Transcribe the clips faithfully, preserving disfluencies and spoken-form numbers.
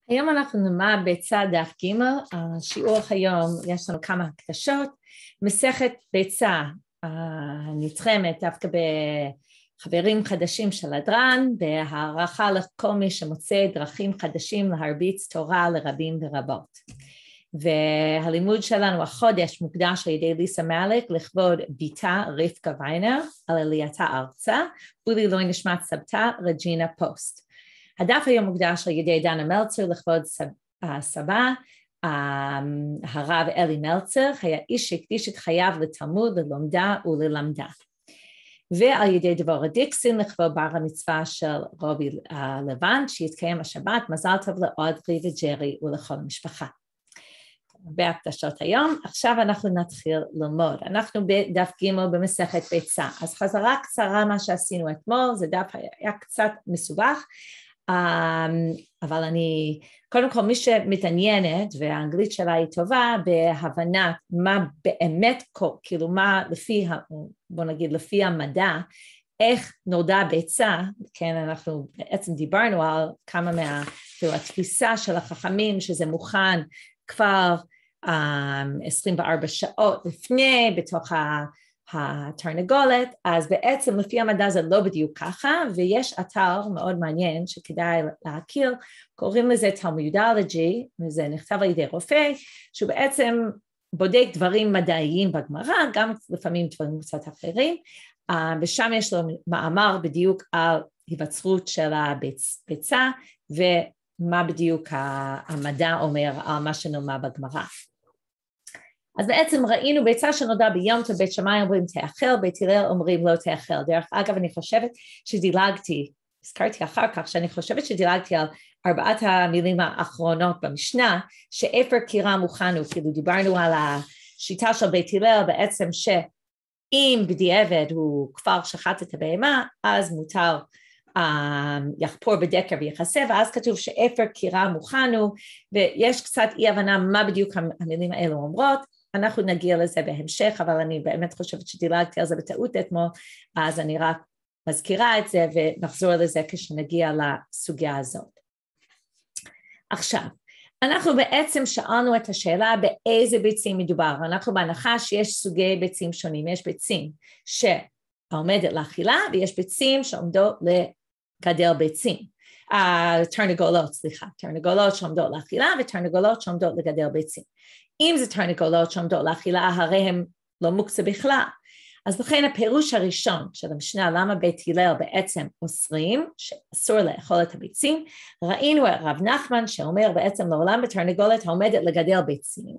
היום אנחנו נלמד ביצה דף ג'. השיעור היום יש לנו כמה הקדשות. מסכת ביצה נתחמת דווקא בחברים חדשים של הדרן, בהערכה לכל מי שמוצא דרכים חדשים להרביץ תורה לרבים ורבות. והלימוד שלנו החודש מוקדש על ידי ליסה מלך לכבוד ביתה רבקה ויינר על עלייתה ארצה, ולעילוי נשמת סבתה רג'ינה פוסט. הדף היום מוקדש על ידי דנה מלצר לכבוד סבא, הרב אלי מלצר, היה איש שהקדיש את חייו לתלמוד, ללומדה וללמדה. ועל ידי דבורה דיקסין לכבוד בר המצווה של רובי לבן, שיתקיים השבת, מזל טוב לאודרי וג'רי ולכל המשפחה. הרבה הקדשות היום. עכשיו אנחנו נתחיל ללמוד. אנחנו בדף ג' במסכת ביצה. אז חזרה קצרה מה שעשינו אתמול, זה דף היה קצת מסובך, אבל אני, קודם כל מי שמתעניינת והאנגלית שלה היא טובה בהבנה מה באמת, כאילו מה לפי, בוא נגיד לפי המדע, איך נולדה ביצה, כן, אנחנו בעצם דיברנו על כמה מה, כאילו התפיסה של החכמים שזה מוכן כבר עשרים וארבע שעות לפני בתוך התרנגולת, אז בעצם לפי המדע זה לא בדיוק ככה, ויש אתר מאוד מעניין שכדאי להכיר, קוראים לזה טלמודולוגי, וזה נכתב על ידי רופא, שהוא בעצם בודק דברים מדעיים בגמרא, גם לפעמים דברים קצת אחרים, ושם יש לו מאמר בדיוק על היווצרות של הביצה, ומה בדיוק המדע אומר על מה שנאמר בגמרא. אז בעצם ראינו ביצה שנולדה ביום טוב, בית שמאי אומרים תאכל, בית הלל אומרים לא תאכל. דרך אגב, אני חושבת שדילגתי, הזכרתי אחר כך, שאני חושבת שדילגתי על ארבעת המילים האחרונות במשנה, שאפר קירה מוכן, כאילו דיברנו על השיטה של בית הלל, בעצם שאם בדיעבד הוא כבר שחט את הבהמה, אז מותר יחפור בדקר ויחסה, ואז כתוב שאפר קירה מוכנו, ויש קצת אי הבנה מה בדיוק המילים האלו אומרות, אנחנו נגיע לזה בהמשך, אבל אני באמת חושבת שדילגתי על זה בטעות אתמול, אז אני רק מזכירה את זה ונחזור לזה כשנגיע לסוגיה הזאת. עכשיו, אנחנו בעצם שאלנו את השאלה באיזה ביצים מדובר, אנחנו בהנחה שיש סוגי ביצים שונים, יש ביצים שעומדת לאכילה, ויש ביצים שעומדות לגדל ביצים, uh, תרנגולות, סליחה, תרנגולות שעומדות לאכילה ותרנגולות שעומדות לגדל ביצים. אם זה תרנגולות שעומדות לאכילה, הרי הם לא מוקצה בכלל. אז לכן הפירוש הראשון של המשנה, למה בית הלל בעצם אוסרים, שאסור לאכול את הביצים, ראינו את רב נחמן שאומר בעצם לעולם בתרנגולת העומדת לגדל ביצים,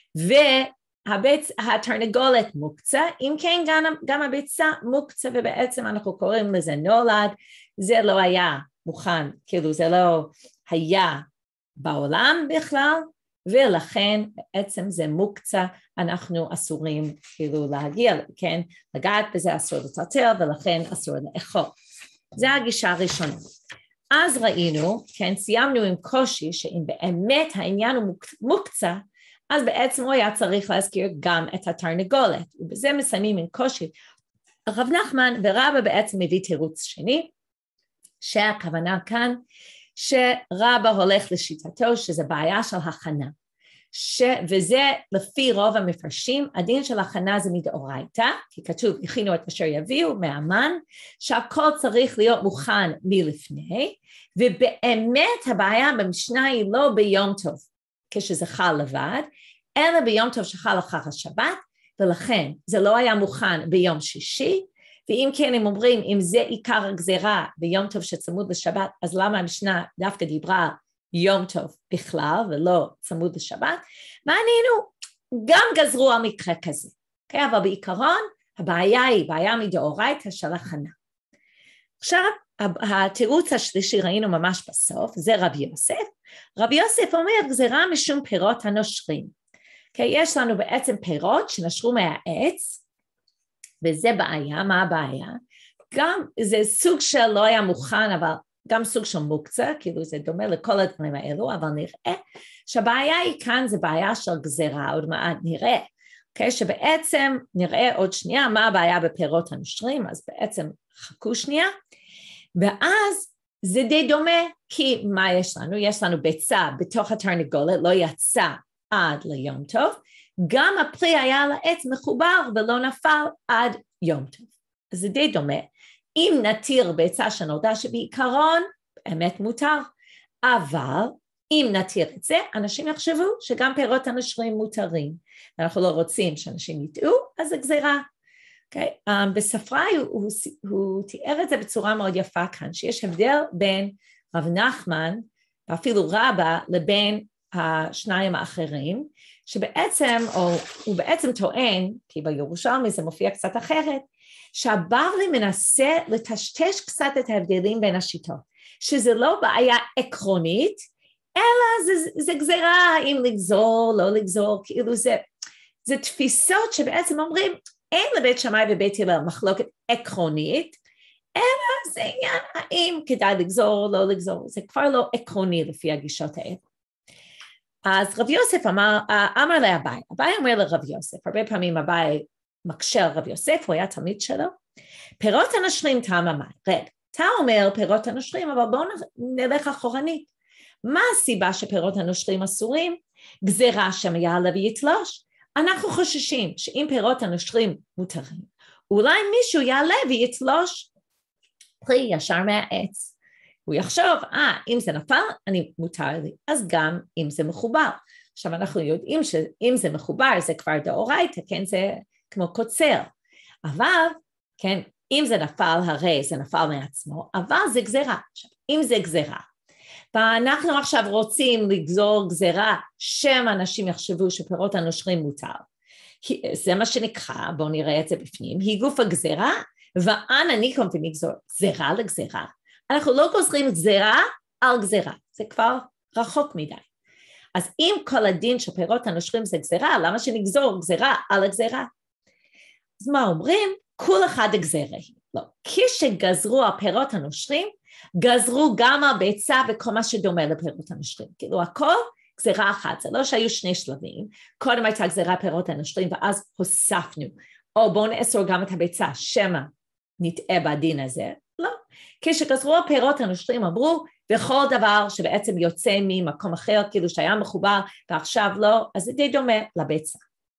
והתרנגולת מוקצה, אם כן גם, גם הביצה מוקצה, ובעצם אנחנו קוראים לזה נולד, זה לא היה מוכן, כאילו זה לא היה בעולם בכלל, ולכן בעצם זה מוקצה, אנחנו אסורים כאילו להגיע, כן, לגעת בזה אסור לטלטל, ולכן אסור לאכול. זה הגישה הראשונה. אז ראינו, כן, סיימנו עם קושי, שאם באמת העניין הוא מוקצה, אז בעצם הוא היה צריך להזכיר גם את התרנגולת, ובזה מסיימים עם קושי. הרב נחמן ורבא בעצם מביא תירוץ שני, שהכוונה כאן, שרבא הולך לשיטתו שזה בעיה של הכנה, ש... וזה לפי רוב המפרשים, הדין של הכנה זה מדאורייתא, כי כתוב הכינו את אשר יביאו מהמן, שהכל צריך להיות מוכן מלפני, ובאמת הבעיה במשנה היא לא ביום טוב, כשזה חל לבד, אלא ביום טוב שחל אחר השבת, ולכן זה לא היה מוכן ביום שישי, ואם כן הם אומרים, אם זה עיקר הגזירה ביום טוב שצמוד לשבת, אז למה המשנה דווקא דיברה יום טוב בכלל ולא צמוד לשבת? מעניינו, גם גזרו על מקרה כזה, okay? אבל בעיקרון הבעיה היא בעיה מדאורייתא של הכנה. עכשיו התירוץ השלישי ראינו ממש בסוף, זה רבי יוסף. רבי יוסף אומר גזירה משום פירות הנושרים. Okay? יש לנו בעצם פירות שנשרו מהעץ, וזה בעיה. מה הבעיה? גם זה סוג של לא היה מוכן, אבל גם סוג של מוקצה, כאילו זה דומה לכל הדברים האלו, אבל נראה שהבעיה היא כאן זה בעיה של גזירה, עוד מעט נראה, okay? שבעצם נראה עוד שנייה מה הבעיה בפירות הנושרים, אז בעצם חכו שנייה, ואז זה די דומה, כי מה יש לנו? יש לנו ביצה בתוך התרנגולת, לא יצא עד ליום טוב, גם הפרי היה על העץ מחובר ולא נפל עד יום טוב. זה די דומה. אם נתיר ביצה שנולדה שבעיקרון באמת מותר, אבל אם נתיר את זה, אנשים יחשבו שגם פירות הנושרים מותרים, ואנחנו לא רוצים שאנשים יטעו, אז זה גזירה. Okay? Um, בספרי הוא, הוא, הוא תיאר את זה בצורה מאוד יפה כאן, שיש הבדל בין רב נחמן, ואפילו רבא, לבין השניים האחרים, שבעצם, או הוא בעצם טוען, כי בירושלמי זה מופיע קצת אחרת, שהבבלי מנסה לטשטש קצת את ההבדלים בין השיטות, שזה לא בעיה עקרונית, אלא זה, זה גזירה, האם לגזור, לא לגזור, כאילו זה, זה תפיסות שבעצם אומרים, אין לבית שמאי ובית הלל מחלוקת עקרונית, אלא זה עניין האם כדאי לגזור, לא לגזור, זה כבר לא עקרוני לפי הגישות האלה. אז רב יוסף אמר, אמר לאביי, אביי אומר לרב יוסף, הרבה פעמים אביי מקשה על רב יוסף, הוא היה תלמיד שלו, פירות הנושרים טעם המים, רגע, אתה אומר פירות הנושרים, אבל בואו נלך אחורנית, מה הסיבה שפירות הנושרים אסורים? גזירה שמעלה ויתלוש, אנחנו חוששים שאם פירות הנושרים מותרים, אולי מישהו יעלה ויתלוש פרי ישר מהעץ. הוא יחשוב, אה, אם זה נפל, אני מותר לי, אז גם אם זה מחובר. עכשיו אנחנו יודעים שאם זה מחובר, זה כבר דאורייתא, כן, זה כמו קוצר. אבל, כן, אם זה נפל, הרי זה נפל מעצמו, אבל זה גזירה. עכשיו, אם זה גזירה, ואנחנו עכשיו רוצים לגזור גזירה, שם אנשים יחשבו שפירות הנושרים מותר. זה מה שנקרא, בואו נראה את זה בפנים, היא גוף הגזירה, ואנה ניקום ונגזור גזירה לגזירה. אנחנו לא גוזרים גזירה על גזירה, זה כבר רחוק מדי. אז אם כל הדין של פירות הנושרים זה גזירה, למה שנגזור גזירה על הגזירה? אז מה אומרים? כל אחד הגזירה. לא, כשגזרו הפירות הנושרים, גזרו גם הביצה וכל מה שדומה לפירות הנושרים. כאילו הכל גזירה אחת, זה לא שהיו שני שלבים, קודם הייתה גזירה פירות הנושרים ואז הוספנו, או בואו נאסור גם את הביצה, שמא נטעה בדין הזה, לא. כשגזרו הפירות הנושרים אמרו, וכל דבר שבעצם יוצא ממקום אחר, כאילו שהיה מחובר ועכשיו לא, אז זה די דומה לביצה.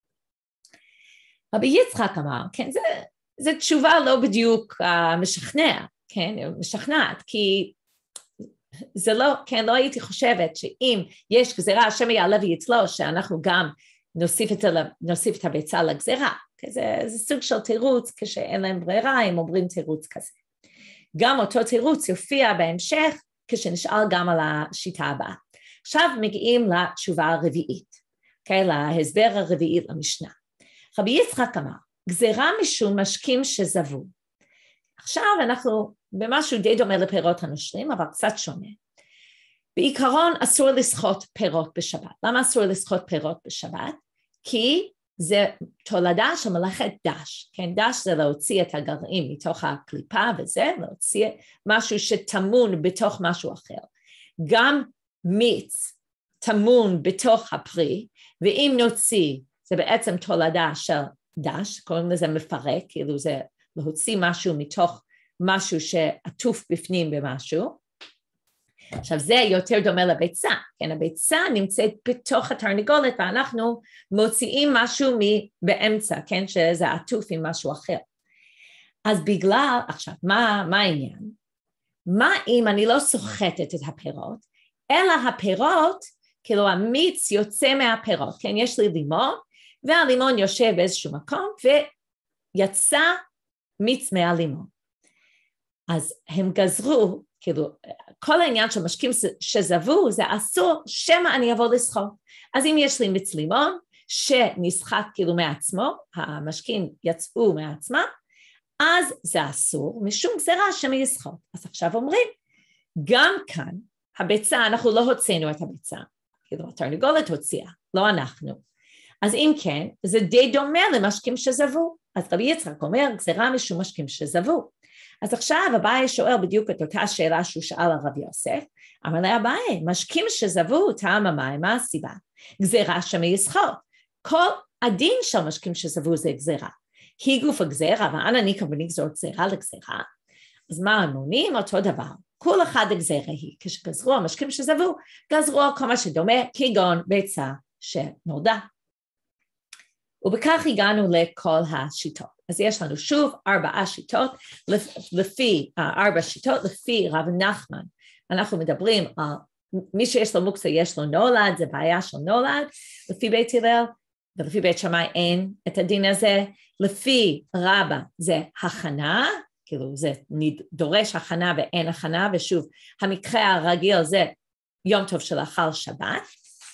רבי יצחק אמר, כן, זה, זה תשובה לא בדיוק uh, משכנע, כן, משכנעת, כי זה לא, כן, לא הייתי חושבת שאם יש גזירה, השם יעלה ויתלוש, שאנחנו גם נוסיף את, נוסיף את הביצה לגזירה, זה, זה סוג של תירוץ, כשאין להם ברירה, הם אומרים תירוץ כזה. גם אותו תירוץ יופיע בהמשך, כשנשאל גם על השיטה הבאה. עכשיו מגיעים לתשובה הרביעית, okay, להסבר הרביעית למשנה. רבי יצחק אמר, גזירה משום משקים שזבו. עכשיו אנחנו במשהו די דומה לפירות הנושרים, אבל קצת שונה. בעיקרון אסור לשחוט פירות בשבת. למה אסור לשחוט פירות בשבת? כי זה תולדה של מלאכת דש. כן, דש זה להוציא את הגרעין מתוך הקליפה וזה, להוציא משהו שטמון בתוך משהו אחר. גם מיץ טמון בתוך הפרי, ואם נוציא, זה בעצם תולדה של דש, קוראים לזה מפרק, כאילו זה להוציא משהו מתוך משהו שעטוף בפנים במשהו. עכשיו זה יותר דומה לביצה, כן, הביצה נמצאת בתוך התרנגולת ואנחנו מוציאים משהו באמצע, כן, שזה עטוף עם משהו אחר. אז בגלל, עכשיו, מה, מה העניין? מה אם אני לא סוחטת את הפירות, אלא הפירות, כאילו המיץ יוצא מהפירות, כן, יש לי לימון, והלימון יושב באיזשהו מקום, ויצא מיץ מהלימון. אז הם גזרו, כאילו, כל העניין של משקים שזבו, זה אסור שמא אני אבוא לשחוט. אז אם יש לי מיץ לימון, שנסחט כאילו מעצמו, המשקים יצאו מעצמם, אז זה אסור, משום גזירה שמא ישחוט. אז עכשיו אומרים, גם כאן, הביצה, אנחנו לא הוצאנו את הביצה, כאילו, התרנגולת הוציאה, לא אנחנו. אז אם כן, זה די דומה למשקים שזבו. אז רבי יצחק אומר, גזירה משום משקים שזבו. אז עכשיו אביי שואל בדיוק את אותה שאלה שהוא שאל על רבי יוסף, אמר לה אביי, משקים שזבו טעם המים, מה הסיבה? גזירה שמא ישחוט. כל הדין של משקים שזבו זה גזירה. היא גוף הגזירה, ואנה ניקום ונגזור גזירה לגזירה. אז מה הם עונים? אותו דבר. כל אחד הגזרה היא, כשגזרו המשקים שזבו, גזרו כל מה שדומה, כגון ביצה שנולדה. ובכך הגענו לכל השיטות. אז יש לנו שוב ארבעה שיטות, לפי ארבע שיטות, לפי רב נחמן. אנחנו מדברים על מי שיש לו מוקצה יש לו נולד, זה בעיה של נולד, לפי בית הלל, ולפי בית שמאי אין את הדין הזה, לפי רבא זה הכנה, כאילו זה דורש הכנה ואין הכנה, ושוב המקרה הרגיל זה יום טוב שלאחר שבת,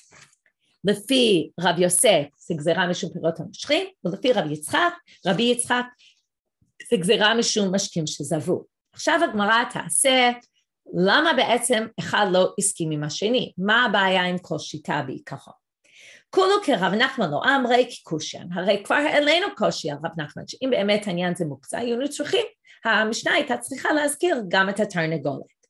לפי רב יוסף זה גזירה משום פירות המשכים, ולפי רב יצחק, רבי יצחק זה גזירה משום משקים שזבו. עכשיו הגמרא תעשה, למה בעצם אחד לא הסכים עם השני? מה הבעיה עם כל שיטה בעיקרון? כולו כרב נחמן לא אמרי כקושיין, הרי כבר העלינו קושי על רב נחמן, שאם באמת העניין זה מוקצה, היינו צריכים, המשנה הייתה צריכה להזכיר גם את התרנגולת.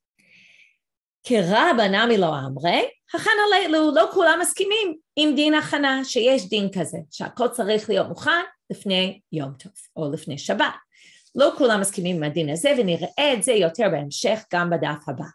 כרבא נמי לא אמרי, הכנה לאלו, לא כולם מסכימים עם דין הכנה, שיש דין כזה, שהכל צריך להיות מוכן לפני יום טוב, או לפני שבת. לא כולם מסכימים עם הדין הזה, ונראה את זה יותר בהמשך גם בדף הבא.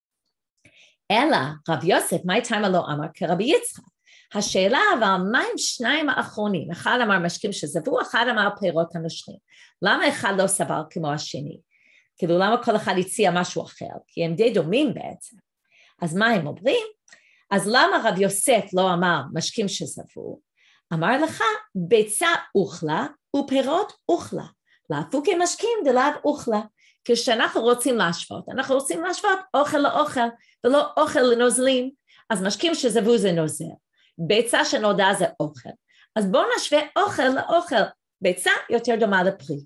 אלא רב יוסף, מה איתמה לא אמר כרבי יצחק? השאלה אבל מה עם שניים האחרונים? אחד אמר משקים שזבו, אחד אמר פירות הנושרים. למה אחד לא סבר כמו השני? כאילו למה כל אחד הציע משהו אחר? כי הם די דומים בעצם. אז מה הם אומרים? אז למה רב יוסף לא אמר משקים שזבו? אמר לך ביצה אוכלה ופירות אוכלה. להפוקי משקים דלאו אוכלה. כשאנחנו רוצים להשוות, אנחנו רוצים להשוות אוכל לאוכל ולא אוכל לנוזלים, אז משקים שזבו זה נוזל. ביצה שנולדה זה אוכל. אז בואו נשווה אוכל לאוכל. ביצה יותר דומה לפרי.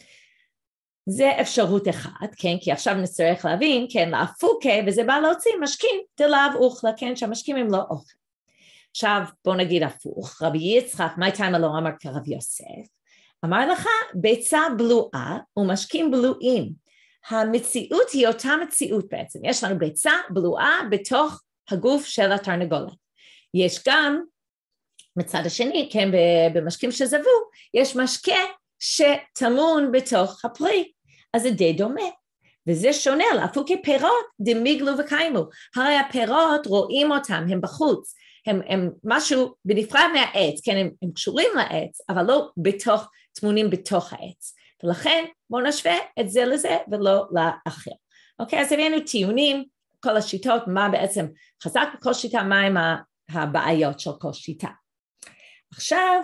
זה אפשרות אחת, כן? כי עכשיו נצטרך להבין, כן, להפוקה, וזה בא להוציא משקים דלאו אוכלה, כן? שהמשקים הם לא אוכל. עכשיו בואו נגיד הפוך, רבי יצחק, מה איתמה לא אמר כרב יוסף? אמר לך, ביצה בלועה ומשקים בלועים. המציאות היא אותה מציאות בעצם. יש לנו ביצה בלועה בתוך הגוף של התרנגולת. יש גם, מצד השני, כן, במשקים שזבו, יש משקה שטמון בתוך הפרי. אז זה די דומה. וזה שונה, להפוקי פירות, דמיגלו וקיימו. הרי הפירות רואים אותם, הם בחוץ. הם, הם משהו בנפרד מהעץ, כן, הם, הם קשורים לעץ, אבל לא בתוך, תמונים בתוך העץ. ולכן בואו נשווה את זה לזה ולא לאחר. אוקיי, אז הבאנו טיעונים, כל השיטות, מה בעצם חזק בכל שיטה, מה הם הבעיות של כל שיטה. עכשיו,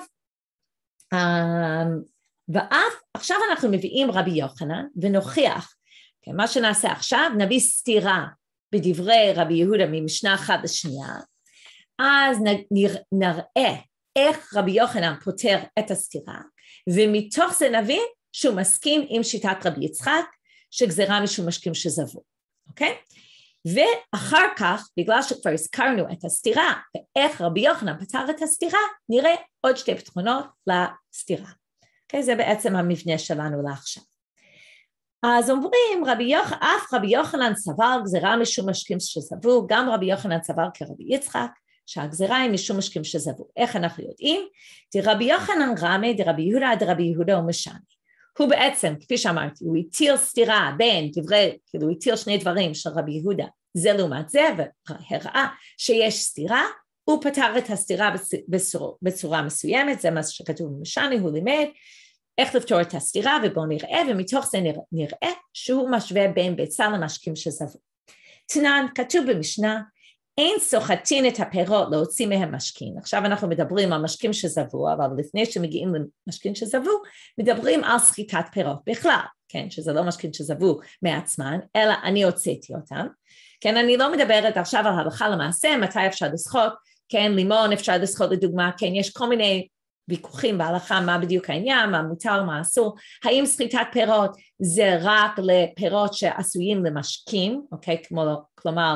ואף, עכשיו אנחנו מביאים רבי יוחנן ונוכיח, כן, מה שנעשה עכשיו, נביא סתירה בדברי רבי יהודה ממשנה אחת לשנייה, אז נראה איך רבי יוחנן פותר את הסתירה, ומתוך זה נבין שהוא מסכים עם שיטת רבי יצחק, שגזירה משום משקים שזבו, אוקיי? ואחר כך, בגלל שכבר הזכרנו את הסתירה, ואיך רבי יוחנן פתר את הסתירה, נראה עוד שתי פתרונות לסתירה. אוקיי? זה בעצם המבנה שלנו לעכשיו. אז אומרים, רבי יוח... אף רבי יוחנן סבר גזירה משום משקים שזבו, גם רבי יוחנן סבר כרבי יצחק, שהגזירה היא משום משקים שזבו. איך אנחנו יודעים? דרבי יוחנן רמי, דרבי יהודה, דרבי יהודה ומשני. הוא בעצם, כפי שאמרתי, הוא הטיל סתירה בין דברי, כאילו הוא הטיל שני דברים של רבי יהודה, זה לעומת זה, והראה שיש סתירה, הוא פתר את הסתירה בצורה, בצורה מסוימת, זה מה שכתוב במשני, הוא לימד איך לפתור את הסתירה, ובואו נראה, ומתוך זה נראה, נראה שהוא משווה בין ביצה למשקים שזבו. תנן, כתוב במשנה, אין סוחטין את הפירות להוציא מהם משקים. עכשיו אנחנו מדברים על משקים שזבו, אבל לפני שמגיעים למשקים שזבו, מדברים על סחיטת פירות בכלל, כן, שזה לא משקים שזבו מעצמן, אלא אני הוצאתי אותם. כן, אני לא מדברת עכשיו על הלכה למעשה, מתי אפשר לסחוט, כן, לימון אפשר לסחוט לדוגמה, כן, יש כל מיני ויכוחים בהלכה, מה בדיוק העניין, מה מותר, מה אסור, האם סחיטת פירות זה רק לפירות שעשויים למשקים, אוקיי, כמו, כלומר,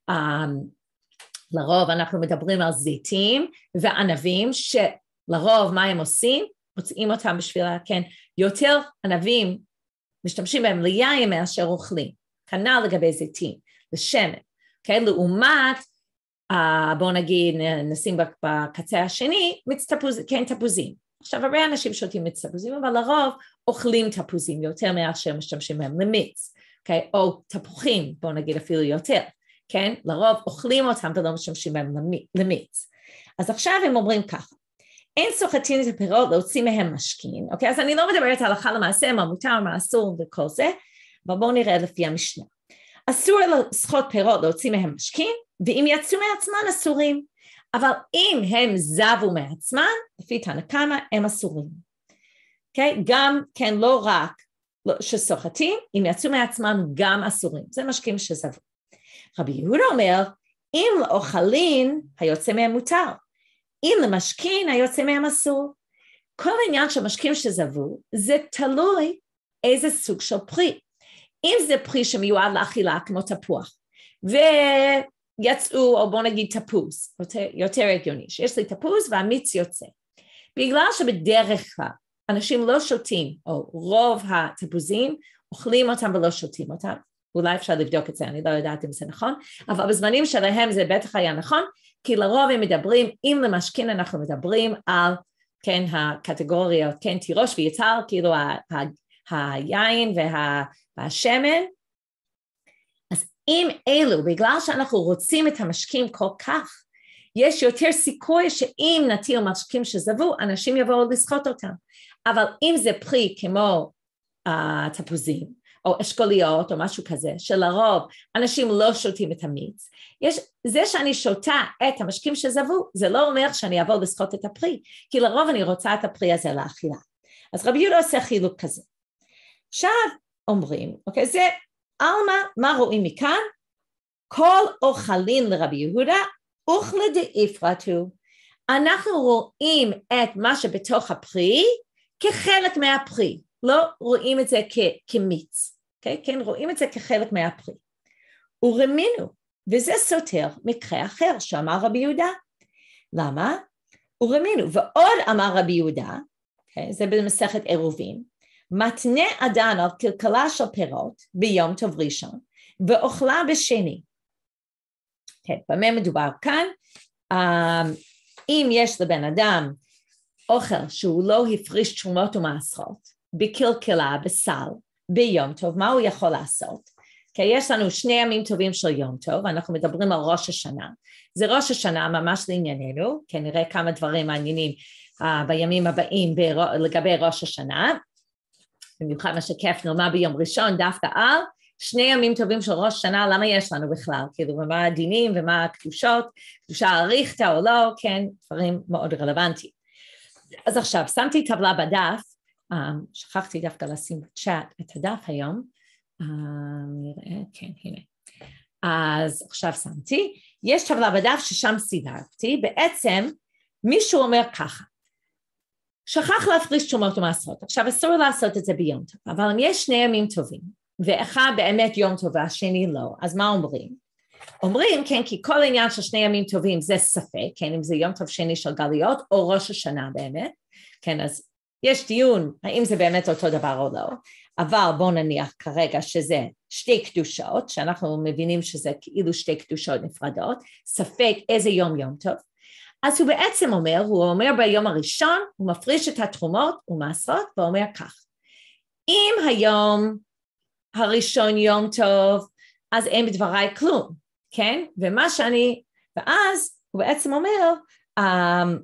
לרוב אנחנו מדברים על זיתים וענבים, שלרוב מה הם עושים? מוצאים אותם בשביל, כן, יותר ענבים משתמשים בהם ליין מאשר אוכלים, כנ"ל לגבי זיתים, לשמן, כן, לעומת, uh, בואו נגיד, נשים בקצה השני, מיץ תפוז, כן, תפוזים. עכשיו, הרבה אנשים שותים מיץ תפוזים, אבל לרוב אוכלים תפוזים יותר מאשר משתמשים בהם למיץ. okay? או תפוחים, בואו נגיד אפילו יותר, כן? לרוב אוכלים אותם ולא משמשים בהם למיץ. אז עכשיו הם אומרים ככה, אין סוחטים את הפירות להוציא מהם משכין, אוקיי? אז אני לא מדברת הלכה למעשה, מה מותר, מה אסור וכל זה, אבל בואו נראה לפי המשנה. אסור לסחוט פירות להוציא מהם משכין, ואם יצאו מעצמן אסורים, אבל אם הם זבו מעצמן, לפי תנא קמא הם אסורים. אוקיי? גם כן לא רק שסוחטים, אם יצאו מעצמם גם אסורים, זה משקים שזבו. רבי יהודה אומר, אם לאוכלין היוצא מהם מותר, אם למשכין היוצא מהם אסור. כל העניין של משקים שזבו, זה תלוי איזה סוג של פרי. אם זה פרי שמיועד לאכילה כמו תפוח, ויצאו, או בוא נגיד תפוז, יותר, יותר הגיוני, שיש לי תפוז והמיץ יוצא. בגלל שבדרך כלל אנשים לא שותים, או רוב התפוזים, אוכלים אותם ולא שותים אותם, אולי אפשר לבדוק את זה, אני לא יודעת אם זה נכון, אבל בזמנים שלהם זה בטח היה נכון, כי לרוב הם מדברים, אם למשכין אנחנו מדברים על, כן, הקטגוריות, כן, תירוש ויצהר, כאילו ה, ה, היין וה, והשמן, אז אם אלו, בגלל שאנחנו רוצים את המשקים כל כך, יש יותר סיכוי שאם נטיל משקים שזבו, אנשים יבואו לסחוט אותם, אבל אם זה פרי כמו uh, תפוזים, או אשכוליות או משהו כזה, שלרוב אנשים לא שותים את המיץ, יש, זה שאני שותה את המשקים שזבו, זה לא אומר שאני אבוא לסחוט את הפרי, כי לרוב אני רוצה את הפרי הזה לאכילה. אז רבי יהודה עושה חילוק כזה. עכשיו אומרים, אוקיי, זה אלמה, מה רואים מכאן? כל אוכלין לרבי יהודה, אוכלה דאיפרתו. אנחנו רואים את מה שבתוך הפרי, כחלק מהפרי, לא רואים את זה כ- כמיץ. Okay, כן, רואים את זה כחלק מהפרי. ורמינו, וזה סותר מקרה אחר שאמר רבי יהודה. למה? ורמינו, ועוד אמר רבי יהודה, okay, זה במסכת עירובין, מתנה אדן על כלכלה של פירות ביום טוב ראשון, ואוכלה בשני. Okay, במה מדובר כאן? Um, אם יש לבן אדם אוכל שהוא לא הפריש תרומות ומעשרות, בקלקלה, בסל, ביום טוב, מה הוא יכול לעשות? כי יש לנו שני ימים טובים של יום טוב, אנחנו מדברים על ראש השנה, זה ראש השנה ממש לענייננו, כי נראה כמה דברים מעניינים uh, בימים הבאים בר... לגבי ראש השנה, במיוחד מה שכיף נאמר ביום ראשון, דווקא על שני ימים טובים של ראש השנה, למה יש לנו בכלל? כאילו, ומה הדינים ומה הקדושות, קדושה אריכתא או לא, כן, דברים מאוד רלוונטיים. אז עכשיו, שמתי טבלה בדף, Um, שכחתי דווקא לשים בצ'אט את הדף היום, um, נראה, כן, הנה. אז עכשיו שמתי, יש טבלה בדף ששם סידרתי, בעצם מישהו אומר ככה, שכח להפריש תרומות ומעשרות, עכשיו אסור לעשות את זה ביום טוב, אבל אם יש שני ימים טובים, ואחד באמת יום טוב והשני לא, אז מה אומרים? אומרים, כן, כי כל העניין של שני ימים טובים זה ספק, כן, אם זה יום טוב שני של גלויות, או ראש השנה באמת, כן, אז יש דיון, האם זה באמת אותו דבר או לא, אבל בואו נניח כרגע שזה שתי קדושות, שאנחנו מבינים שזה כאילו שתי קדושות נפרדות, ספק איזה יום יום טוב, אז הוא בעצם אומר, הוא אומר ביום הראשון, הוא מפריש את התרומות ומעשרות, והוא אומר כך, אם היום הראשון יום טוב, אז אין בדבריי כלום, כן? ומה שאני, ואז הוא בעצם אומר, um,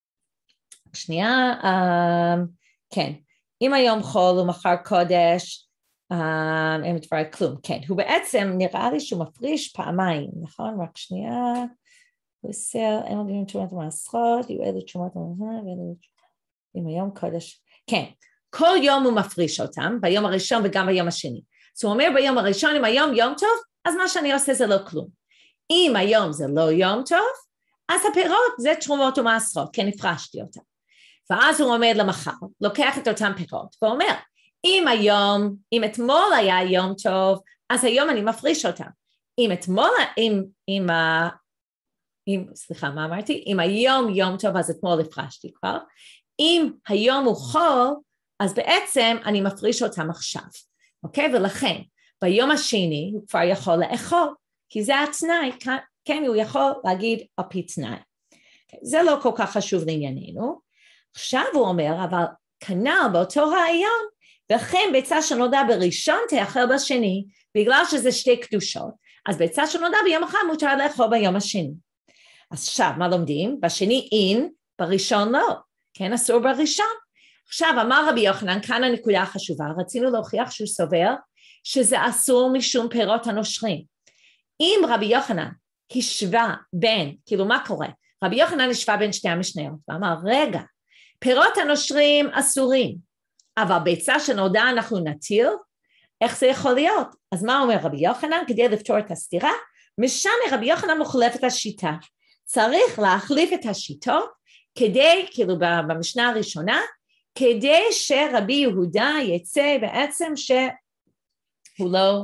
שנייה, um, כן, אם היום חול ומחר קודש, um, אין בדבריי כלום, כן, הוא בעצם נראה לי שהוא מפריש פעמיים, נכון? רק שנייה, הוא עושה, אין לו תשומת ומעשרות, יהיו אלה תשומת ומעשרות, אם היום קודש, כן, כל יום הוא מפריש אותם, ביום הראשון וגם ביום השני, אז הוא אומר ביום הראשון, אם היום יום טוב, אז מה שאני עושה זה לא כלום, אם היום זה לא יום טוב, אז הפירות זה תרומות ומעשרות, כן, הפרשתי אותם. ואז הוא עומד למחר, לוקח את אותם פירות, ואומר, אם היום, אם אתמול היה יום טוב, אז היום אני מפריש אותם. אם אתמול, אם, אם, אם, סליחה, מה אמרתי? אם היום יום טוב, אז אתמול הפרשתי כבר. אם היום הוא חול, אז בעצם אני מפריש אותם עכשיו. אוקיי? ולכן, ביום השני הוא כבר יכול לאכול, כי זה התנאי, כן, הוא יכול להגיד על פי תנאי. זה לא כל כך חשוב לענייננו. עכשיו הוא אומר, אבל כנ"ל באותו רעיון, וכן ביצה שנולדה בראשון תאכל בשני, בגלל שזה שתי קדושות, אז ביצה שנולדה ביום אחד מותר לאכול ביום השני. אז עכשיו, מה לומדים? בשני אין, בראשון לא, כן, אסור בראשון. עכשיו, אמר רבי יוחנן, כאן הנקודה החשובה, רצינו להוכיח שהוא סובר, שזה אסור משום פירות הנושרים. אם רבי יוחנן השווה בין, כאילו מה קורה? רבי יוחנן השווה בין שתי המשניות, ואמר, רגע, פירות הנושרים אסורים, אבל ביצה שנולדה אנחנו נתיר, איך זה יכול להיות? אז מה אומר רבי יוחנן? כדי לפתור את הסתירה, משנה רבי יוחנן מחלף את השיטה, צריך להחליף את השיטות, כדי, כאילו במשנה הראשונה, כדי שרבי יהודה יצא בעצם שהוא לא,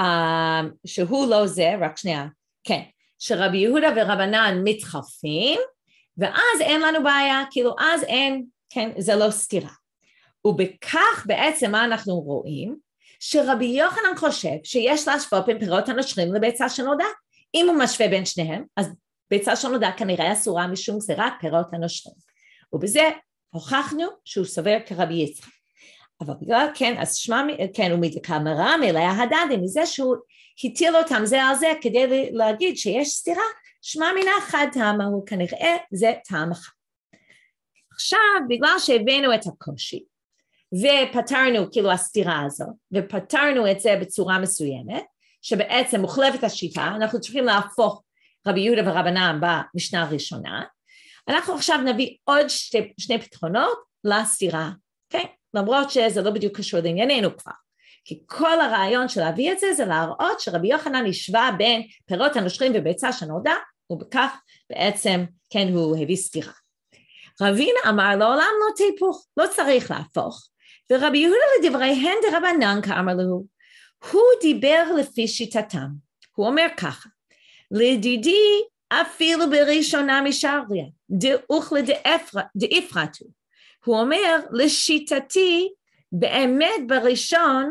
שהוא לא זה, רק שנייה, כן, שרבי יהודה ורבנן מתחלפים, ואז אין לנו בעיה, כאילו אז אין, כן, זה לא סתירה. ובכך בעצם מה אנחנו רואים, שרבי יוחנן חושב שיש להשוות בין פירות הנושרים לביצה שנולדה. אם הוא משווה בין שניהם, אז ביצה שנולדה כנראה אסורה משום גזירת פירות הנושרים. ובזה הוכחנו שהוא סובר כרבי יצחק. אבל בגלל כן, אז שמע, כן, הוא מדקה מרם אליה הדדי, מזה שהוא הטיל אותם זה על זה, כדי להגיד שיש סתירה, שמע מן אחד טעם, הוא כנראה זה טעם אחד. עכשיו, בגלל שהבאנו את הקושי, ופתרנו כאילו הסתירה הזאת, ופתרנו את זה בצורה מסוימת, שבעצם מוחלפת השיטה, אנחנו צריכים להפוך רבי יהודה ורבנן במשנה הראשונה, אנחנו עכשיו נביא עוד שתי, שני פתרונות לסתירה, okay? למרות שזה לא בדיוק קשור לענייננו כבר, כי כל הרעיון של להביא את זה, זה להראות שרבי יוחנן השווה בין פירות הנושרים וביצה שנולדה, ובכך בעצם כן הוא הביא סתירה. רבינה אמר לעולם לא תהפוך, לא צריך להפוך, ורבי יהודה לדבריהן דרבנן כאמר לו, הוא דיבר לפי שיטתם, הוא אומר ככה, לדידי אפילו בראשונה משריה, דאוכלה דאפרתו, הוא אומר לשיטתי באמת בראשון,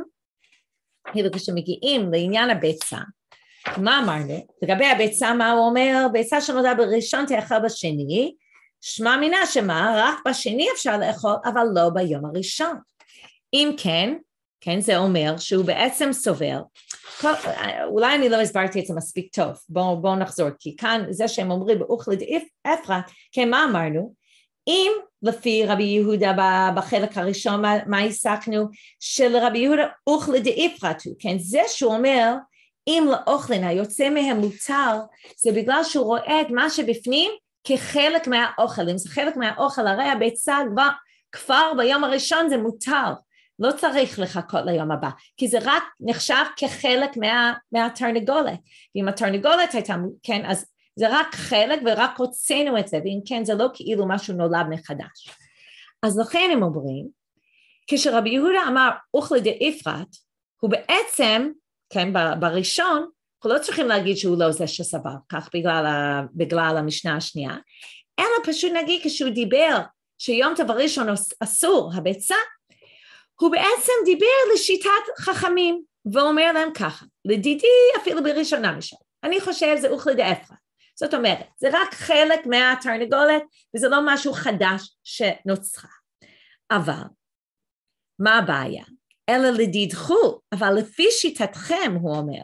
כשמגיעים לעניין הביצה, מה אמרנו? לגבי הביצה מה הוא אומר? ביצה שנולדה בראשון תאכל בשני, שמע מינה שמה, רק בשני אפשר לאכול, אבל לא ביום הראשון. אם כן, כן, זה אומר שהוא בעצם סובר, כל, אולי אני לא הסברתי את זה מספיק טוב, בואו בוא נחזור, כי כאן זה שהם אומרים באוכלה דאפרת, כן, מה אמרנו? אם לפי רבי יהודה בחלק הראשון, מה, מה הסקנו? שלרבי יהודה אוכלה דאפרתו, כן, זה שהוא אומר, אם לאוכלין היוצא מהם מותר, זה בגלל שהוא רואה את מה שבפנים, כחלק מהאוכל, אם זה חלק מהאוכל, הרי הביצה כבר, כבר ביום הראשון זה מותר, לא צריך לחכות ליום הבא, כי זה רק נחשב כחלק מה, מהתרנגולת, ואם התרנגולת הייתה, כן, אז זה רק חלק ורק הוצאנו את זה, ואם כן זה לא כאילו משהו נולד מחדש. אז לכן הם אומרים, כשרבי יהודה אמר אוכלה דאפרת, הוא בעצם, כן, בראשון, אנחנו לא צריכים להגיד שהוא לא זה שסבר, כך בגלל, בגלל המשנה השנייה, אלא פשוט נגיד כשהוא דיבר שיום טוב הראשון אסור, הביצה, הוא בעצם דיבר לשיטת חכמים, ואומר להם ככה, לדידי אפילו בראשונה משל, אני חושב זה אוכלה דאפרת, זאת אומרת, זה רק חלק מהתרנגולת, וזה לא משהו חדש שנוצרה, אבל מה הבעיה? אלא לדידכו, אבל לפי שיטתכם הוא אומר,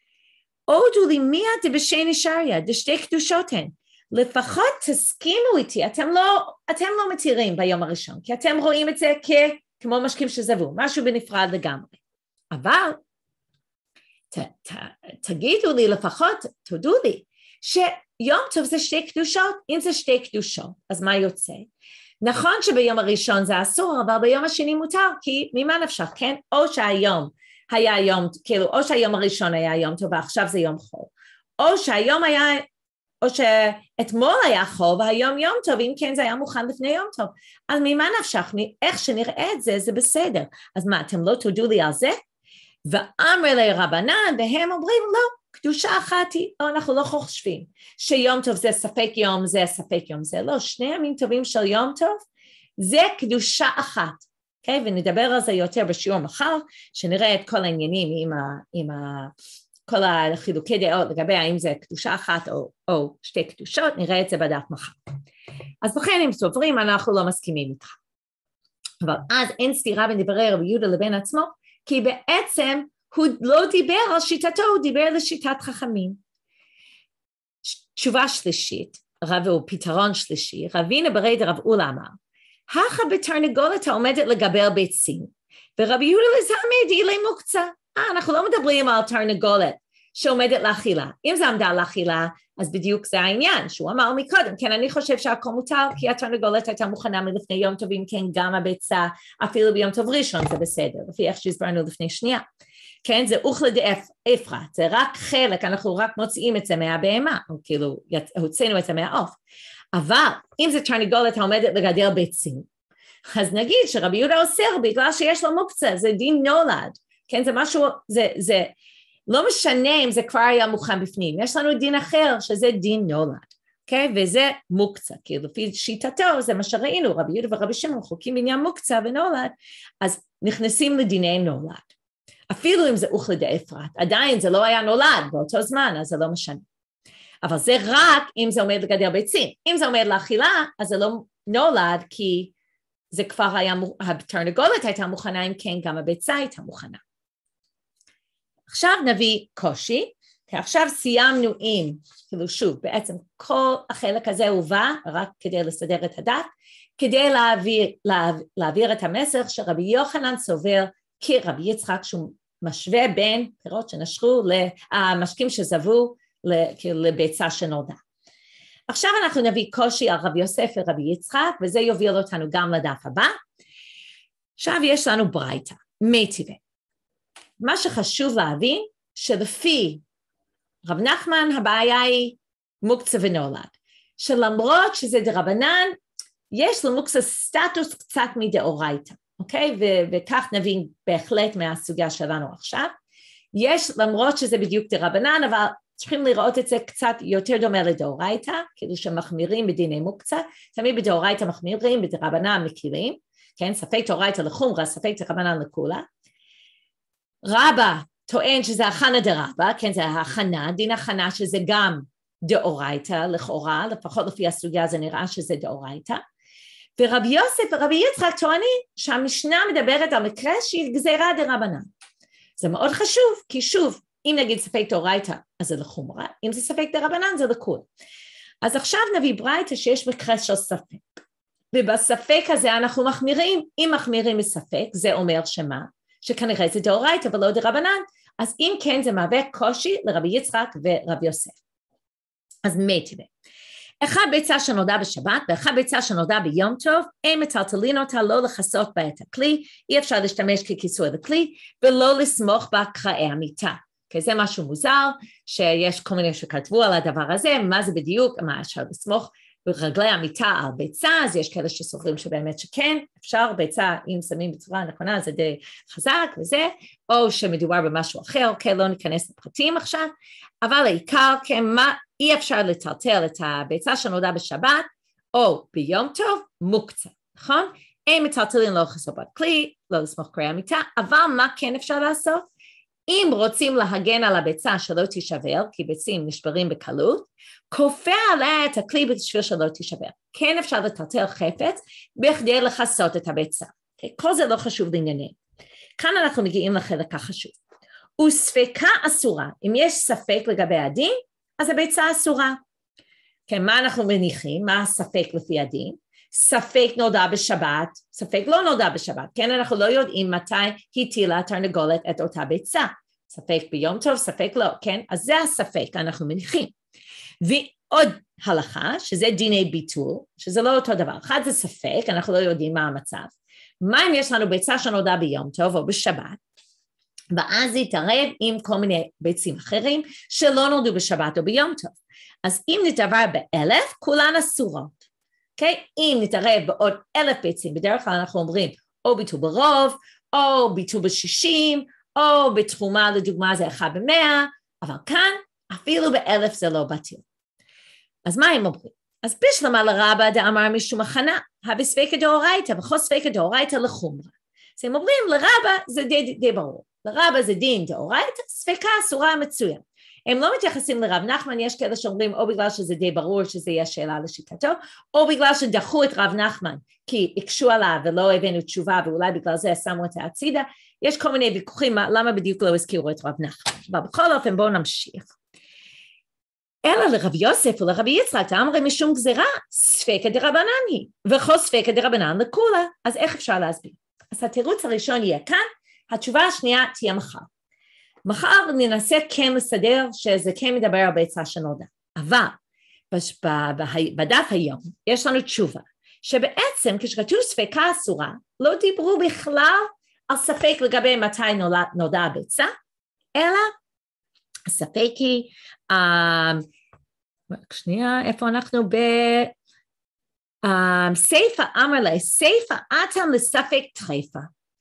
עודו לי מיה דבשני שריה, דשתי קדושות הן, לפחות תסכימו איתי, אתם לא, אתם לא מתירים ביום הראשון, כי אתם רואים את זה כ, כמו משקים שזבו, משהו בנפרד לגמרי. אבל ת, ת, תגידו לי לפחות, תודו לי, שיום טוב זה שתי קדושות, אם זה שתי קדושות, אז מה יוצא? נכון שביום הראשון זה אסור, אבל ביום השני מותר, כי ממה נפשך, כן? או שהיום היה יום, כאילו, או שהיום הראשון היה יום טוב, ועכשיו זה יום חול, או שהיום היה, או שאתמול היה חול, והיום יום טוב, אם כן זה היה מוכן לפני יום טוב, אז ממה נפשך, איך שנראה את זה, זה בסדר, אז מה, אתם לא תודו לי על זה? ואמר לרבנן, והם אומרים, לא, קדושה אחת היא, או אנחנו לא חושבים, שיום טוב זה ספק יום, זה ספק יום, זה לא, שני ימים טובים של יום טוב, זה קדושה אחת, okay? ונדבר על זה יותר בשיעור מחר, שנראה את כל העניינים עם, ה, עם ה, כל החילוקי דעות, לגבי האם זה קדושה אחת או, או שתי קדושות, נראה את זה בדף מחר. אז לכן אם סוברים, אנחנו לא מסכימים איתך. אבל אז אין סתירה בין דברי רבי יהודה לבין עצמו, כי בעצם הוא לא דיבר על שיטתו, הוא דיבר לשיטת חכמים. תשובה שלישית, רב הוא פתרון שלישי, רבינה ברי דרב אולה אמר, הכה בתרנגולת העומדת לגבר ביצים, ורבי יהודה לזעמי דילי מוקצה. אה, אנחנו לא מדברים על תרנגולת שעומדת לאכילה. אם זה עמדה לאכילה, אז בדיוק זה העניין, שהוא אמר מקודם, כן, אני חושב שהכל מותר, כי התרנגולת הייתה מוכנה מלפני יום טוב, אם כן, גם הביצה, אפילו ביום טוב ראשון, זה בסדר, לפי איך שהסברנו לפני שנייה. כן, זה אוכלה דאפרת, זה רק חלק, אנחנו רק מוציאים את זה מהבהמה, או כאילו, הוצאנו את זה מהעוף. אבל אם זה תרנגולת העומדת לגדל ביצים, אז נגיד שרבי יהודה אוסר בגלל שיש לו מוקצה, זה דין נולד, כן, זה משהו, זה, זה, לא משנה אם זה כבר היה מוכן בפנים, יש לנו דין אחר שזה דין נולד, אוקיי? וזה מוקצה, כי לפי שיטתו זה מה שראינו, רבי יהודה ורבי שמעון חוקים בעניין מוקצה ונולד, אז נכנסים לדיני נולד. אפילו אם זה אוכלה דאפרת, עדיין זה לא היה נולד באותו זמן, אז זה לא משנה. אבל זה רק אם זה עומד לגדל ביצים. אם זה עומד לאכילה, אז זה לא נולד, כי זה כבר היה, התרנגולת הייתה מוכנה, אם כן גם הביצה הייתה מוכנה. עכשיו נביא קושי, כי עכשיו סיימנו עם, כאילו שוב, בעצם כל החלק הזה הובא, רק כדי לסדר את הדף, כדי להעביר, להעביר, להעביר את המסר שרבי יוחנן סובר, כי רבי יצחק שהוא משווה בין פירות שנשכו, המשקים שזבו לביצה שנולדה. עכשיו אנחנו נביא קושי על רבי יוסף ורבי יצחק, וזה יוביל אותנו גם לדף הבא. עכשיו יש לנו ברייתא, מיטיבה. מה שחשוב להבין, שלפי רב נחמן הבעיה היא מוקצה ונולד, שלמרות שזה דרבנן, יש למוקצה סטטוס קצת מדאורייתא, אוקיי? ו- וכך נבין בהחלט מהסוגיה שלנו עכשיו. יש, למרות שזה בדיוק דרבנן, אבל צריכים לראות את זה קצת יותר דומה לדאורייתא, כאילו שמחמירים בדיני מוקצה, תמיד בדאורייתא מחמירים, בדרבנן מקילים, כן? ספק דאורייתא לחומרה, ספק דרבנן לכולה. רבא טוען שזה הכנה דרבא, כן, זה ההכנה, דין הכנה שזה גם דאורייתא לכאורה, לפחות לפי הסוגיה זה נראה שזה דאורייתא, ורבי יוסף ורבי יצחק טוענים שהמשנה מדברת על מקרה שהיא גזירה דרבנן. זה מאוד חשוב, כי שוב, אם נגיד ספק דאורייתא, אז זה לחומרה, אם זה ספק דרבנן זה לכול. אז עכשיו נביא ברייתא שיש מקרה של ספק, ובספק הזה אנחנו מחמירים, אם מחמירים מספק, זה אומר שמה? שכנראה זה דאורייתא ולא דרבנן, אז אם כן זה מהווה קושי לרבי יצחק ורבי יוסף. אז מיטיבה. אחד ביצה שנולדה בשבת ואחד ביצה שנולדה ביום טוב, אין מטלטלין אותה לא לחסות בה את הכלי, אי אפשר להשתמש ככיסוי לכלי, ולא לסמוך בה קרעי המיטה. כי זה משהו מוזר, שיש כל מיני שכתבו על הדבר הזה, מה זה בדיוק, מה אפשר לסמוך ברגלי המיטה על ביצה, אז יש כאלה שסוברים שבאמת שכן, אפשר ביצה אם שמים בצורה נכונה, זה די חזק וזה, או שמדובר במשהו אחר, אוקיי, לא ניכנס לפרטים עכשיו, אבל העיקר, כן, מה, אי אפשר לטלטל את הביצה שנולדה בשבת, או ביום טוב, מוקצה, נכון? אין מטלטלים לא לחסות בכלי, לא לסמוך קרעי המיטה, אבל מה כן אפשר לעשות? אם רוצים להגן על הביצה שלא תישבר, כי ביצים נשברים בקלות, כופה עליה את הכלי בשביל שלא תישבר. כן אפשר לטלטל חפץ בכדי לחסות את הביצה. כל זה לא חשוב לעניינים. כאן אנחנו מגיעים לחלק החשוב. וספקה אסורה, אם יש ספק לגבי הדין, אז הביצה אסורה. כן, מה אנחנו מניחים? מה הספק לפי הדין? ספק נולדה בשבת, ספק לא נולדה בשבת, כן, אנחנו לא יודעים מתי הטילה התרנגולת את אותה ביצה, ספק ביום טוב, ספק לא, כן, אז זה הספק, אנחנו מניחים. ועוד הלכה, שזה דיני ביטול, שזה לא אותו דבר, אחד זה ספק, אנחנו לא יודעים מה המצב, מה אם יש לנו ביצה שנולדה ביום טוב או בשבת, ואז יתערב עם כל מיני ביצים אחרים, שלא נולדו בשבת או ביום טוב, אז אם נתעבר באלף, כולן אסורות, Okay? אם נתערב בעוד אלף ביצים, בדרך כלל אנחנו אומרים או ביטול ברוב, או ביטול בשישים, או בתרומה לדוגמה זה אחד במאה, אבל כאן אפילו באלף זה לא בטיל. אז מה הם אומרים? אז בשלמה לרבא דאמר משום הכנה, הווה ספקא דאורייתא, וכל ספקא דאורייתא לחומרא. אז הם אומרים לרבא זה די, די ברור, לרבא זה דין דאורייתא, ספקה אסורה מצוין. הם לא מתייחסים לרב נחמן, יש כאלה שאומרים או בגלל שזה די ברור שזה יהיה שאלה לשיטתו, או בגלל שדחו את רב נחמן, כי הקשו עליו ולא הבאנו תשובה, ואולי בגלל זה שמו את הצידה, יש כל מיני ויכוחים, למה בדיוק לא הזכירו את רב נחמן, אבל בכל אופן בואו נמשיך. אלא לרב יוסף ולרבי יצחק, אמרי משום גזירה, ספקא דרבנן היא, וכל ספקא דרבנן לכולה, אז איך אפשר להסביר? אז התירוץ הראשון יהיה כאן, התשובה השנייה תהיה מחר. מחר ננסה כן לסדר שזה כן מדבר על ביצה שנולדה, אבל בדף היום יש לנו תשובה, שבעצם כשכתוב ספקה אסורה, לא דיברו בכלל על ספק לגבי מתי נולדה הביצה, אלא הספק היא, רק שנייה, איפה אנחנו ב... סייפה אמר לה, סייפה אתם לספק טרפה,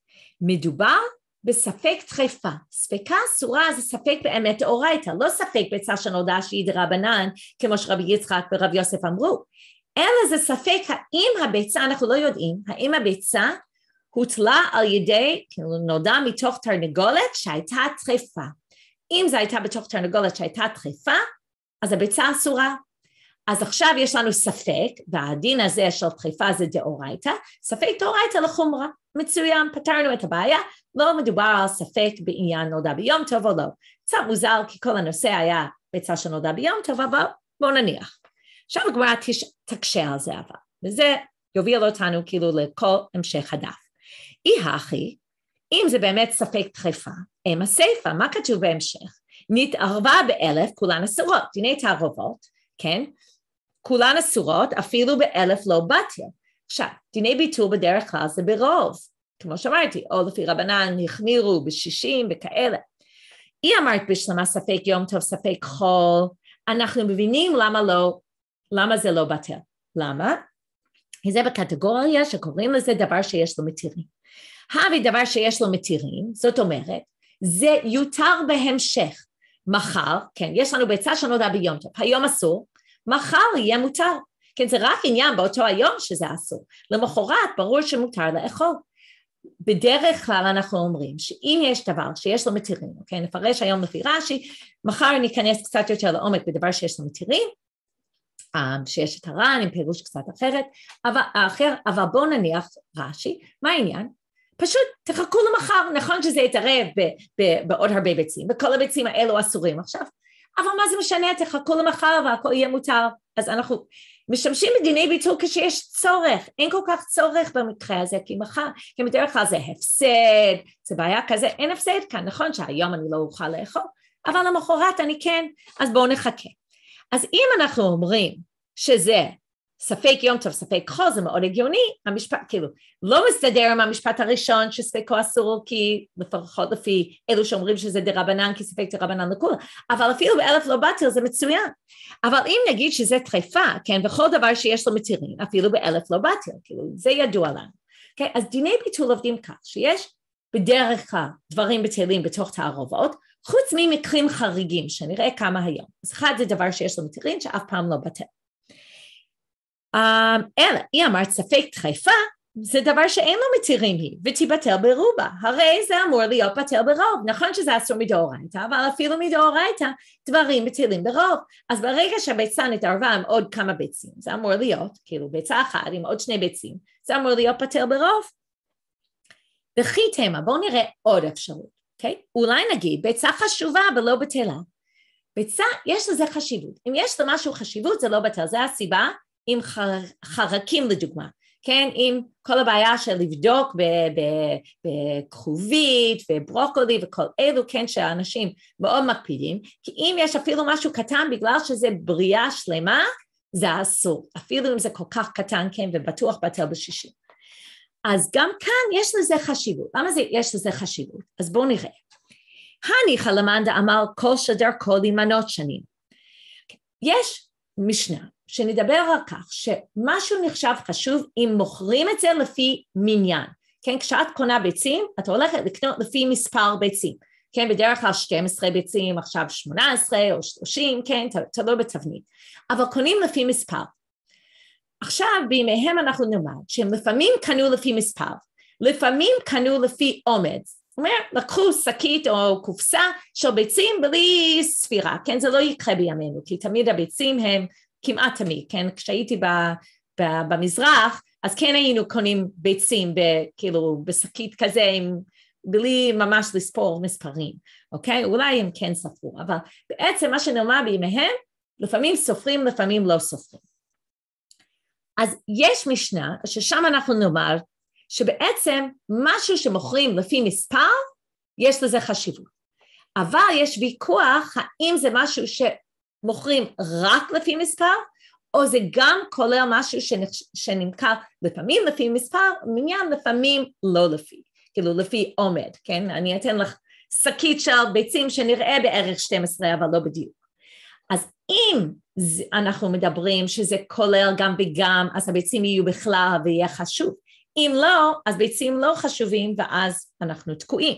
מדובר בספק טרפה, ספקה אסורה זה ספק באמת דאורייתא, לא ספק ביצה שנולדה שהיא דרבנן, כמו שרבי יצחק ורבי יוסף אמרו, אלא זה ספק האם הביצה, אנחנו לא יודעים, האם הביצה הוטלה על ידי, כאילו נולדה מתוך תרנגולת שהייתה טרפה, אם זה הייתה בתוך תרנגולת שהייתה טרפה, אז הביצה אסורה, אז עכשיו יש לנו ספק, והדין הזה של טרפה זה דאורייתא, ספק דאורייתא לחומרה, מצוין, פתרנו את הבעיה, לא מדובר על ספק בעניין נולדה ביום טוב או לא, קצת מוזר כי כל הנושא היה ביצה שנולדה ביום טוב, אבל בואו נניח. עכשיו הגמרא תקשה על זה אבל, וזה יוביל אותנו כאילו לכל המשך הדף. אי הכי, אם זה באמת ספק טרפה, אם הסייפה, מה כתוב בהמשך? נתערבה באלף כולן אסורות, דיני תערובות, כן? כולן אסורות אפילו באלף לא בתיה. עכשיו, דיני ביטול בדרך כלל זה ברוב, כמו שאמרתי, או לפי רבנן החמירו בשישים וכאלה. היא אמרת בשלמה ספק יום טוב, ספק חול, אנחנו מבינים למה לא, למה זה לא בטל. למה? זה בקטגוריה שקוראים לזה דבר שיש לו מתירים. הווי דבר שיש לו מתירים, זאת אומרת, זה יותר בהמשך. מחר, כן, יש לנו ביצה שנולדה ביום טוב, היום אסור, מחר יהיה מותר. כן, זה רק עניין באותו היום שזה אסור. למחרת ברור שמותר לאכול. בדרך כלל אנחנו אומרים שאם יש דבר שיש לו מתירים, כן, נפרש היום לפי רש"י, מחר ניכנס קצת יותר לעומק בדבר שיש לו מתירים, שיש את הר"ן עם פירוש קצת אחרת, אבל, אחר, אבל בוא נניח רש"י, מה העניין? פשוט תחכו למחר, נכון שזה יתערב ב- ב- בעוד הרבה ביצים, וכל הביצים האלו אסורים עכשיו, אבל מה זה משנה, תחכו למחר והכל יהיה מותר, אז אנחנו משתמשים בדיני ביטול כשיש צורך, אין כל כך צורך במקרה הזה, כי מחר, כי בדרך כלל זה הפסד, זה בעיה כזה, אין הפסד כאן, נכון שהיום אני לא אוכל לאכול, אבל למחרת אני כן, אז בואו נחכה. אז אם אנחנו אומרים שזה ספק יום טוב, ספק חול, זה מאוד הגיוני, המשפט, כאילו, לא מסתדר עם המשפט הראשון שספקו אסור, כי לפחות לפי אלו שאומרים שזה דרבנן, כי ספק דרבנן לכולה, אבל אפילו באלף לא בטל זה מצוין, אבל אם נגיד שזה טרפה, כן, וכל דבר שיש לו מתירים, אפילו באלף לא בטל, כאילו, זה ידוע לנו, okay? אז דיני ביטול עובדים כך, שיש בדרך כלל דברים בטלים בתוך תערובות, חוץ ממקרים חריגים, שנראה כמה היום, אז אחד זה דבר שיש לו מתירים, שאף פעם לא בטל. Um, אלא, היא אמרת ספק טרפה, זה דבר שאין לו מתירים היא, ותיבטל ברובה, הרי זה אמור להיות בטל ברוב, נכון שזה אסור מדאורייתא, אבל אפילו מדאורייתא דברים בטלים ברוב, אז ברגע שהביצה נתערבה עם עוד כמה ביצים, זה אמור להיות, כאילו ביצה אחת עם עוד שני ביצים, זה אמור להיות בטל ברוב. וכי תמה, בואו נראה עוד אפשרות, אוקיי? אולי נגיד, ביצה חשובה ולא בטלה, ביצה יש לזה חשיבות, אם יש למשהו חשיבות זה לא בטל, זה הסיבה, עם חרקים לדוגמה, כן, עם כל הבעיה של לבדוק בכרובית וברוקולי וכל אלו, כן, שהאנשים מאוד מקפידים, כי אם יש אפילו משהו קטן בגלל שזה בריאה שלמה, זה אסור, אפילו אם זה כל כך קטן, כן, ובטוח בטל בשישים. אז גם כאן יש לזה חשיבות, למה זה, יש לזה חשיבות? אז בואו נראה. הניחא למאן דאמר כל שדר כל ימנות שנים. יש משנה, שנדבר על כך שמשהו נחשב חשוב אם מוכרים את זה לפי מניין, כן, כשאת קונה ביצים, את הולכת לקנות לפי מספר ביצים, כן, בדרך כלל שתים עשרה ביצים, עכשיו שמונה עשרה או שלושים, כן, תלוי בתבנית, אבל קונים לפי מספר. עכשיו בימיהם אנחנו נלמד שהם לפעמים קנו לפי מספר, לפעמים קנו לפי עומד, אומר, לקחו שקית או קופסה של ביצים בלי ספירה, כן, זה לא יקרה בימינו, כי תמיד הביצים הם כמעט תמיד, כן, כשהייתי ב, ב, במזרח, אז כן היינו קונים ביצים, כאילו בשקית כזה, עם, בלי ממש לספור מספרים, אוקיי? אולי הם כן ספרו, אבל בעצם מה שנאמר בימיהם, לפעמים סופרים, לפעמים לא סופרים. אז יש משנה, ששם אנחנו נאמר, שבעצם משהו שמוכרים לפי מספר, יש לזה חשיבות. אבל יש ויכוח, האם זה משהו שמוכרים רק לפי מספר, או זה גם כולל משהו שנמכר לפעמים לפי מספר, מניין לפעמים לא לפי, כאילו לפי עומד, כן? אני אתן לך שקית של ביצים שנראה בערך שתים עשרה, אבל לא בדיוק. אז אם אנחנו מדברים שזה כולל גם וגם, אז הביצים יהיו בכלל ויהיה חשוב. אם לא, אז ביצים לא חשובים, ואז אנחנו תקועים.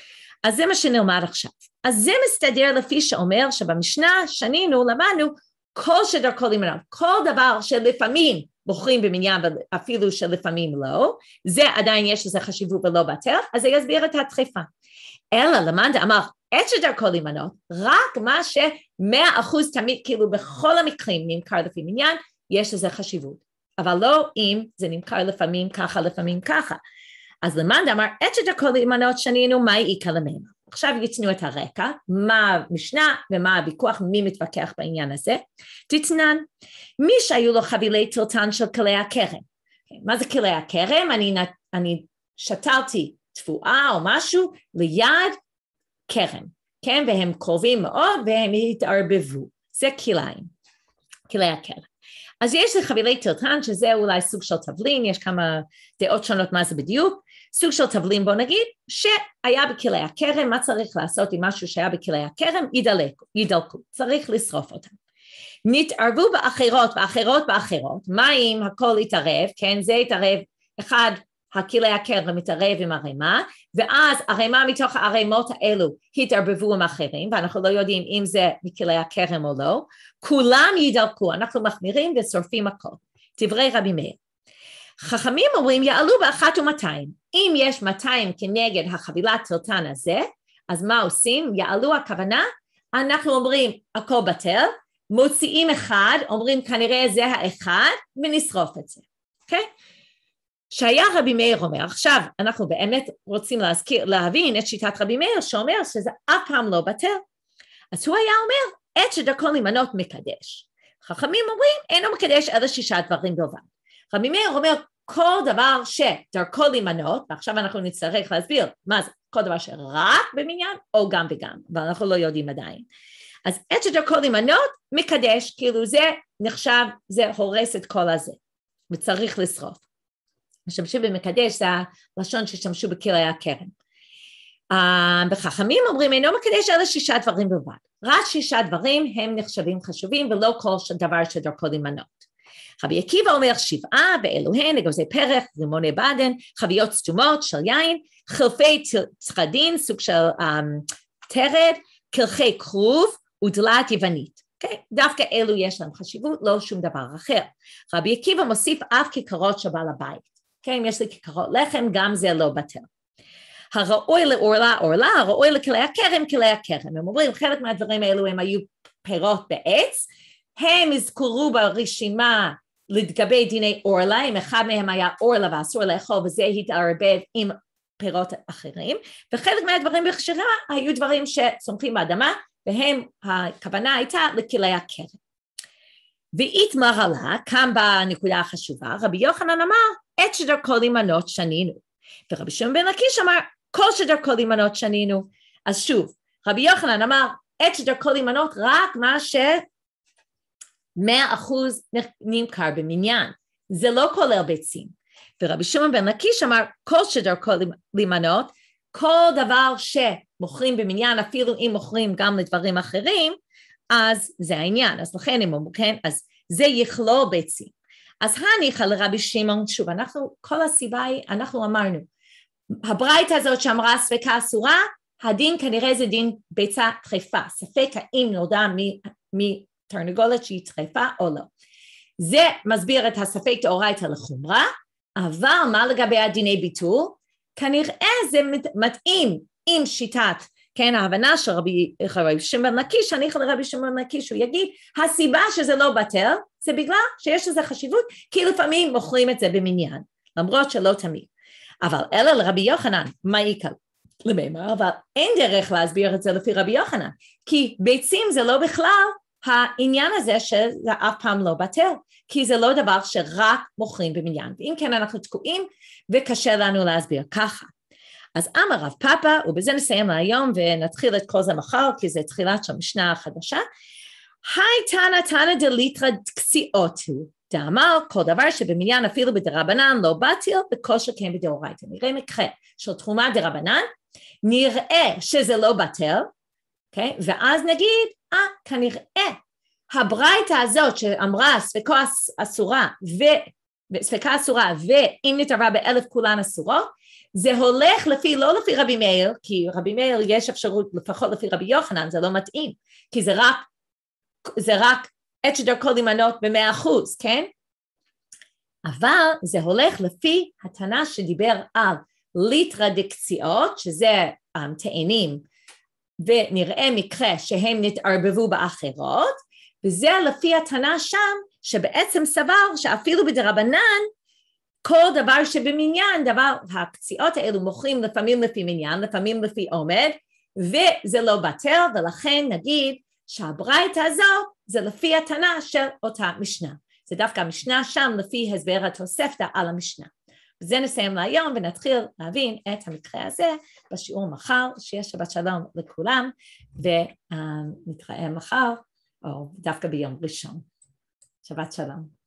אז זה מה שנאמר עכשיו. אז זה מסתדר לפי שאומר שבמשנה שנינו, למדנו, כל שדרכו להימנע, כל דבר שלפעמים בוחרים במניין, אפילו שלפעמים לא, זה עדיין יש לזה חשיבות ולא בטל, אז זה יסביר את הדחיפה. אלא למד אמר, את שדרכו להימנות, רק מה שמאה אחוז תמיד, כאילו בכל המקרים נמכר לפי מניין, יש לזה חשיבות. אבל לא אם זה נמכר לפעמים ככה, לפעמים ככה. אז למד אמר, את שדרכו להימנות שנינו, מה העיקר לממה? עכשיו יתנו את הרקע, מה המשנה ומה הוויכוח, מי מתווכח בעניין הזה. תתנן, מי שהיו לו חבילי טלטן של כלי הכרם. מה זה כלי הכרם? אני, אני שתלתי תפועה או משהו ליד כרם, כן? והם קרובים מאוד והם התערבבו. זה כליים, כלי הכרם. אז יש לחבילי טלטן, שזה אולי סוג של תבלין, יש כמה דעות שונות מה זה בדיוק, סוג של תבלין בוא נגיד, שהיה בכלי הכרם, מה צריך לעשות עם משהו שהיה בכלי הכרם? ידלקו, ידלקו, צריך לשרוף אותם. נתערבו באחרות, באחרות, באחרות, מה אם הכל יתערב, כן, זה יתערב, אחד, הכלי הכרם מתערב עם הרימה, ואז הרימה מתוך הרימות האלו התערבבו עם אחרים, ואנחנו לא יודעים אם זה מכלי הכרם או לא, כולם ידלקו, אנחנו מחמירים ושורפים הכל. דברי רבי מאיר. חכמים אומרים יעלו באחת ומאתיים, אם יש מאתיים כנגד החבילת טלטן הזה, אז מה עושים? יעלו הכוונה, אנחנו אומרים הכל בטל, מוציאים אחד, אומרים כנראה זה האחד, ונשרוף את זה, אוקיי? Okay? שהיה רבי מאיר אומר, עכשיו אנחנו באמת רוצים להזכיר, להבין את שיטת רבי מאיר שאומר שזה אף פעם לא בטל, אז הוא היה אומר, את שדרכו להימנות מקדש. חכמים אומרים, אינו מקדש אלא שישה דברים בלבד. רבי מאיר אומר, כל דבר שדרכו להימנות, ועכשיו אנחנו נצטרך להסביר מה זה, כל דבר שרק במניין או גם וגם, אבל אנחנו לא יודעים עדיין. אז את שדרכו להימנות מקדש, כאילו זה נחשב, זה הורס את כל הזה, וצריך לשרוף. משתמשו במקדש, זה הלשון ששמשו בכלי הכרם. בחכמים אומרים, אינו מקדש אלא שישה דברים בלבד. רק שישה דברים הם נחשבים חשובים, ולא כל דבר שדרכו להימנות. רבי עקיבא אומר שבעה, ואלו הן, אגוזי פרח, רימוני בדן, חביות סתומות של יין, חלפי צחדין, סוג של um, תרד, קרחי כרוב ודלת יוונית. Okay? דווקא אלו יש להם חשיבות, לא שום דבר אחר. רבי עקיבא מוסיף אף כיכרות שבעל הבית. כן, אם יש לי כיכרות לחם, גם זה לא בטל. הראוי לאורלה, אורלה, הראוי לכלי הכרם, כלי הכרם. הם אומרים, חלק מהדברים האלו הם היו פירות בעץ, הם הזכרו ברשימה לגבי דיני אורלה, אם אחד מהם היה אורלה ואסור לאכול, וזה התערבב עם פירות אחרים, וחלק מהדברים בכשרה היו דברים שצומחים באדמה, והם, הכוונה הייתה לכלי הכרם. ואיתמר עלה, כאן בנקודה החשובה, רבי יוחנן אמר, את שדרכו להימנות שנינו. ורבי שמעון בן לקיש אמר, כל שדרכו להימנות שנינו. אז שוב, רבי יוחנן אמר, את שדרכו להימנות רק מה ש-מאה אחוז נמכר במניין. זה לא כולל ביצים. ורבי שמעון בן לקיש אמר, כל שדרכו להימנות, כל דבר שמוכרים במניין, אפילו אם מוכרים גם לדברים אחרים, אז זה העניין. אז לכן אם אומרים, כן, אז זה יכלול ביצים. אז הניחא לרבי שמעון, שוב, אנחנו, כל הסיבה היא, אנחנו אמרנו, הברייתא הזאת שאמרה ספקה אסורה, הדין כנראה זה דין ביצה טרפה, ספק האם נולדה מתרנגולת שהיא טרפה או לא. זה מסביר את הספק דאורייתא לחומרה, אבל מה לגבי הדיני ביטול? כנראה זה מתאים עם שיטת, כן, ההבנה של רבי, רבי שמעון לקיש, אני יכול לרבי שמעון לקיש, הוא יגיד, הסיבה שזה לא בטל, זה בגלל שיש לזה חשיבות, כי לפעמים מוכרים את זה במניין, למרות שלא תמיד. אבל אלא לרבי יוחנן, מה יקל? למימר, אבל אין דרך להסביר את זה לפי רבי יוחנן, כי ביצים זה לא בכלל העניין הזה שזה אף פעם לא בטל, כי זה לא דבר שרק מוכרים במניין, ואם כן אנחנו תקועים וקשה לנו להסביר ככה. אז אמר רב פאפא, ובזה נסיים להיום ונתחיל את כל זה מחר, כי זה תחילת של המשנה החדשה, היי תנא תנא דליתרא קציעותו, דאמר כל דבר שבמניין אפילו בדרבנן לא בטל, בכל שכן בדאורייתא. נראה מקרה של תרומה דרבנן, נראה שזה לא בטל, okay? ואז נגיד, אה, כנראה, הברייתא הזאת שאמרה ספקה אסורה, ו... ספקה אסורה, ואם נתערבה באלף כולן אסורות, זה הולך לפי, לא לפי רבי מאיר, כי רבי מאיר יש אפשרות לפחות לפי רבי יוחנן, זה לא מתאים, כי זה רק, זה רק את שדרכו להימנות במאה אחוז, כן? אבל זה הולך לפי התנא שדיבר על ליטרא דקציעות, שזה תאנים, ונראה מקרה שהם נתערבבו באחרות, וזה לפי התנא שם, שבעצם סבר שאפילו בדרבנן, כל דבר שבמניין, דבר, הקציעות האלו מוכרים לפעמים לפי מניין, לפעמים לפי עומד, וזה לא בטל, ולכן נגיד שהברייתא הזאת, זה לפי התנא של אותה משנה. זה דווקא המשנה שם לפי הסבר התוספתא על המשנה. וזה נסיים להיום ונתחיל להבין את המקרה הזה בשיעור מחר, שיהיה שבת שלום לכולם, ונתראה מחר, או דווקא ביום ראשון. שבת שלום.